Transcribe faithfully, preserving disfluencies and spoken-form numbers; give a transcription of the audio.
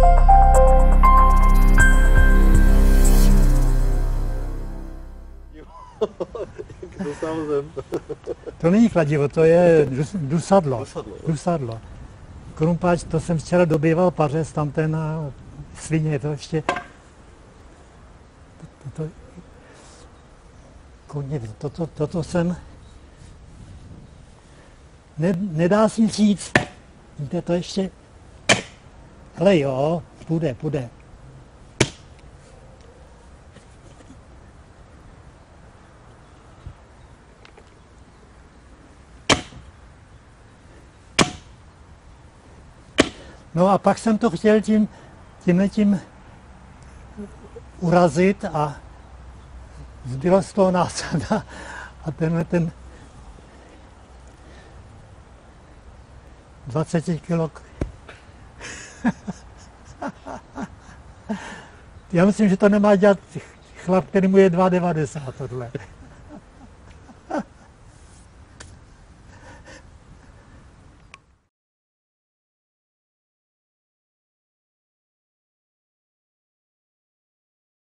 To není kladivo, to je dusadlo. Dusadlo. Dusadlo. Krumpáč, to jsem včera dobýval pařez, tam ten a svině, to ještě... Toto, koně, toto, toto jsem... Ne, nedá si říct, víte, to ještě... Hele jo, půjde, půjde. No a pak jsem to chtěl tím, tímhletím urazit a zbylo z toho násada a tenhle ten dvacet kilo. Já myslím, že to nemá dělat chlap, který mu je dva devadesát tohle.